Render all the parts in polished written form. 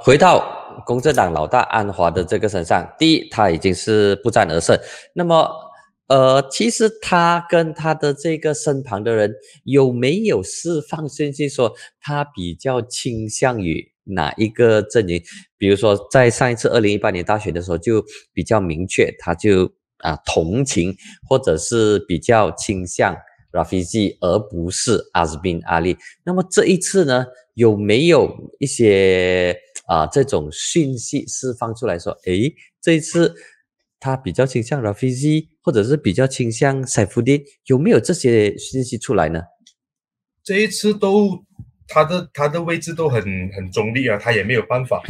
回到公正党老大安华的这个身上，第一，他已经是不战而胜。那么，其实他跟他的这个身旁的人有没有释放信息说他比较倾向于哪一个阵营？比如说，在上一次2018年大选的时候就比较明确，他就同情或者是比较倾向 Rafizi 而不是 Azmin Ali。那么这一次呢，有没有一些这种讯息释放出来说，诶，这一次他比较倾向 Rafizi， 或者是比较倾向 Saifuddin， 有没有这些信息出来呢？ 这一次都他的位置都很中立啊，他也没有办法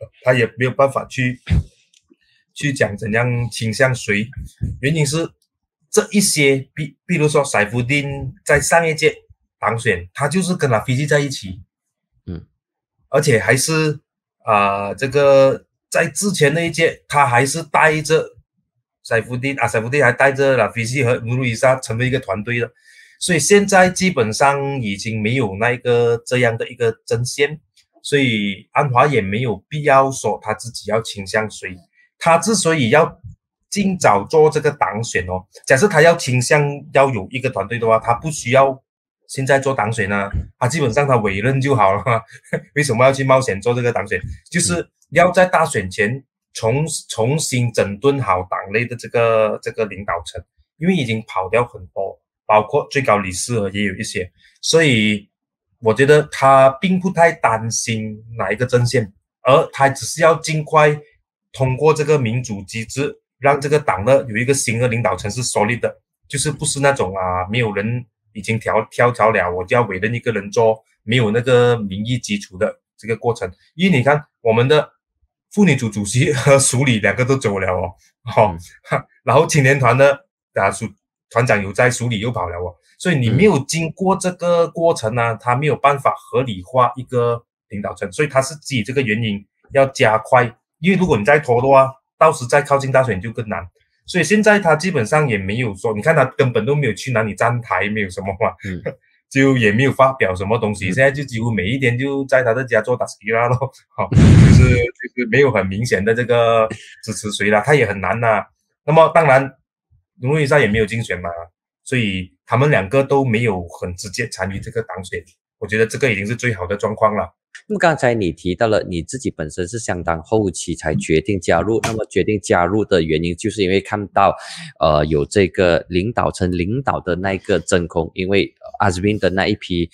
去讲怎样倾向谁，原因是这一些比如说塞夫丁在上一届当选，他就是跟Rafizi在一起，而且还是这个在之前那一届他还是带着塞夫丁还带着Rafizi和努鲁伊莎成为一个团队的，所以现在基本上已经没有那个这样的一个阵线，所以安华也没有必要说他自己要倾向谁。他之所以要尽早做这个党选哦，假设他要倾向要有一个团队的话，他不需要现在做党选啊，他基本上他委任就好了嘛。为什么要去冒险做这个党选？就是要在大选前重新整顿好党内的这个领导层，因为已经跑掉很多，包括最高理事也有一些，所以我觉得他并不太担心哪一个阵线，而他只是要尽快通过这个民主机制，让这个党的有一个新的领导层是 solid 的，就是不是那种没有人已经跳槽了，我就要委任一个人做，没有那个民意基础的这个过程。因为你看我们的妇女组主席和署理两个都走了然后青年团的团长有在，署理又跑了所以你没有经过这个过程他没有办法合理化一个领导层，所以他是基于这个原因要加快，因为如果你再拖的话，到时再靠近大选就更难。所以现在他基本上也没有说，你看他根本都没有去哪里站台，没有什么就也没有发表什么东西，现在就几乎每一天就在他的家做打斯基拉咯，就是没有很明显的这个支持谁啦，他也很难那么当然，努鲁伊莎也没有竞选嘛，所以他们两个都没有很直接参与这个党选，我觉得这个已经是最好的状况了。 那么刚才你提到了你自己本身是相当后期才决定加入，那么决定加入的原因就是因为看到有这个领导层领导的那个真空，因为Azmin的那一批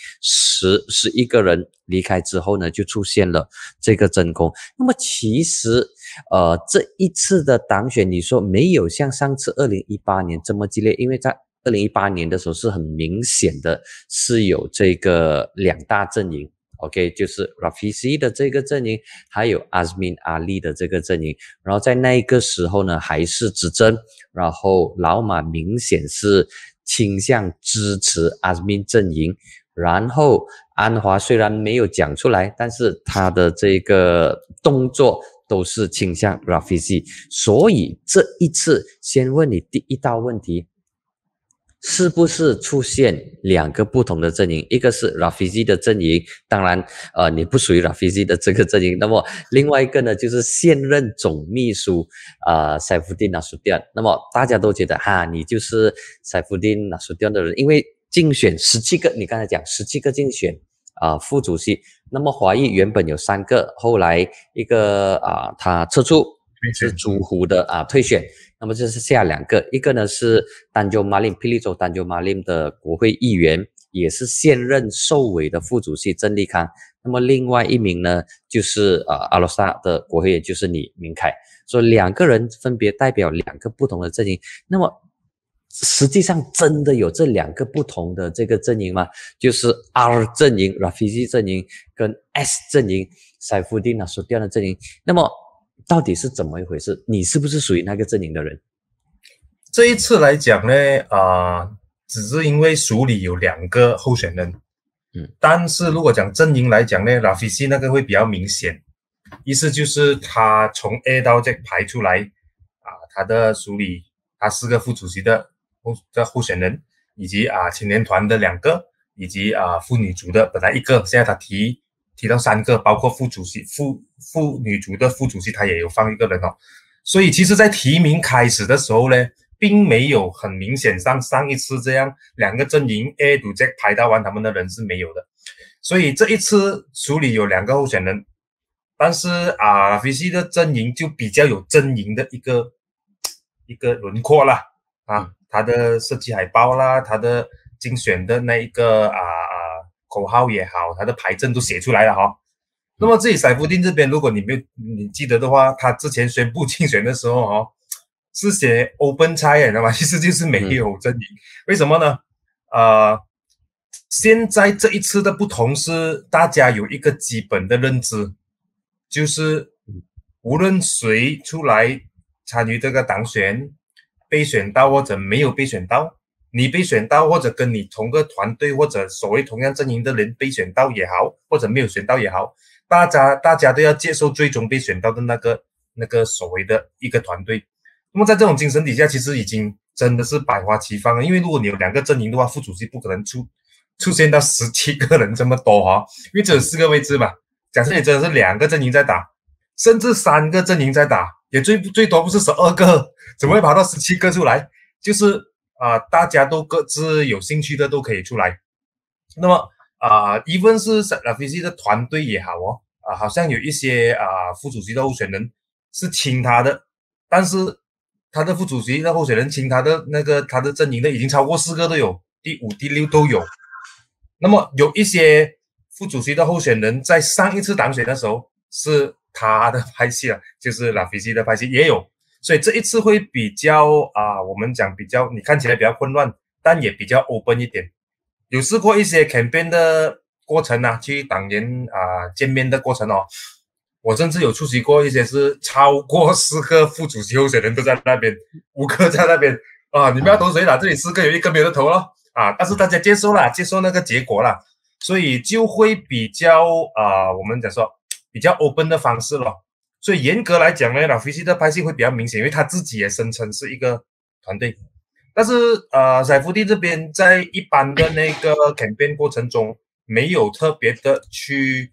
11个人离开之后呢，就出现了这个真空。那么其实这一次的党选你说没有像上次2018年这么激烈，因为在2018年的时候是很明显的是有这个两大阵营，OK， 就是 Rafizi 的这个阵营，还有 Azmin Ali 的这个阵营。然后在那个时候呢，还是执政，然后老马明显是倾向支持 Azmin 阵营。然后安华虽然没有讲出来，但是他的这个动作都是倾向 Rafizi。所以这一次，先问你第一道问题。是不是出现两个不同的阵营？一个是 Rafizi 的阵营，当然，你不属于 Rafizi 的这个阵营。那么另外一个呢，就是现任总秘书Saifuddin Nasution。那么大家都觉得你就是 Saifuddin Nasution的人，因为竞选17个，你刚才讲17个竞选副主席，那么华裔原本有3个，后来一个他撤出。是朱胡的退选，那么这是下2个，一个呢是丹州马林霹雳州丹州马林的国会议员，也是现任受委的副主席郑立康，那么另外一名呢就是阿罗萨的国会议员，就是你明凯，所以2个人分别代表2个不同的阵营。那么实际上真的有这2个不同的这个阵营吗？就是 R 阵营 Rafizi 阵营跟 S 阵营 Saifuddin Nasution 的阵营，那么到底是怎么一回事？你是不是属于那个阵营的人？ 这一次来讲呢，只是因为署里有2个候选人，但是如果讲阵营来讲呢，Rafizi 那个会比较明显，意思就是他从 A 到 Z 排出来他的署里他4个副主席的候选人，以及青年团的2个，以及妇女组的本来1个，现在他提提到3个，包括副主席、妇女组的副主席，他也有放一个人哦。所以其实，在提名开始的时候呢，并没有很明显上一次这样2个阵营 A 赌 Jack 排到完他们的人是没有的。所以这一次处理有2个候选人，但是VC 的阵营就比较有阵营的一个轮廓啦他的设计海报啦，他的竞选的那一个口号也好，他的牌阵都写出来了那么自己赛夫丁这边，如果你记得的话，他之前宣布竞选的时候是写 open 差，你知道吗？其实就是没有阵营。为什么呢？现在这一次的不同是大家有一个基本的认知，就是无论谁出来参与这个党选，被选到或者没有被选到，你被选到或者跟你同个团队或者所谓同样阵营的人被选到也好，或者没有选到也好，大家都要接受最终被选到的那个所谓的一个团队。那么在这种精神底下，其实已经真的是百花齐放了。因为如果你有2个阵营的话，副主席不可能出现到17个人这么多因为只有4个位置嘛。假设你真的是2个阵营在打，甚至3个阵营在打，也最多不是12个，怎么会跑到17个出来？就是大家都各自有兴趣的都可以出来。那么even 是VC 的团队也好好像有一些副主席的候选人是亲他的，但是他的副主席的候选人亲他的他的阵营的已经超过4个都有，第5、第6都有。那么有一些副主席的候选人在上一次党选的时候是他的派系就是 VC 的派系也有，所以这一次会比较我们讲比较你看起来比较混乱，但也比较 open 一点。有试过一些 campaign 的过程去党员见面的过程我甚至有出席过一些是超过4个副主席候选人都在那边，5个在那边你们要投谁啦？这里4个有1个没有投咯但是大家接受那个结果啦，所以就会比较我们讲说比较 open 的方式咯。所以严格来讲呢，VC 的派系会比较明显，因为他自己也声称是一个团队。但是赛夫蒂这边在一般的那个 campaign 过程中没有特别的去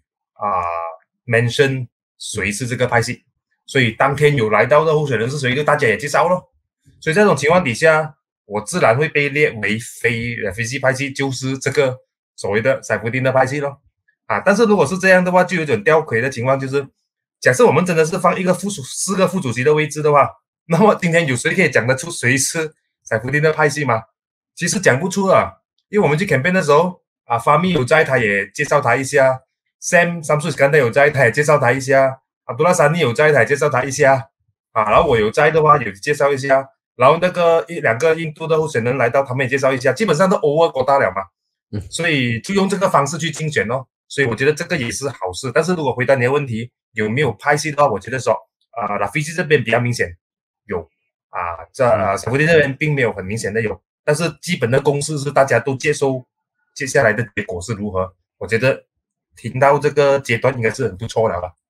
mention 谁是这个派系，所以当天有来到的候选人是谁，就大家也介绍咯。所以在这种情况底下，我自然会被列为非 VC 派系，就是这个所谓的赛夫丁的派系咯但是如果是这样的话，就有点吊诡的情况，就是假设我们真的是放4个副主席的位置的话，那么今天有谁可以讲得出谁是赛夫丁的派系吗？其实讲不出因为我们去 campaign 的时候法米有在，他也介绍他一下， Sam Samsus 刚才有在，他也介绍他一下，阿杜拉山尼有在，他也介绍他一下然后我有在的话也介绍一下，然后那个2个印度的候选人来到，他们也介绍一下，基本上都 over 过大了嘛所以就用这个方式去竞选咯。所以我觉得这个也是好事。但是如果回答你的问题有没有派系的话，我觉得说VC 这边比较明显有赛夫丁这边并没有很明显的有，但是基本的公式是大家都接受接下来的结果是如何，我觉得听到这个阶段应该是很不错了吧。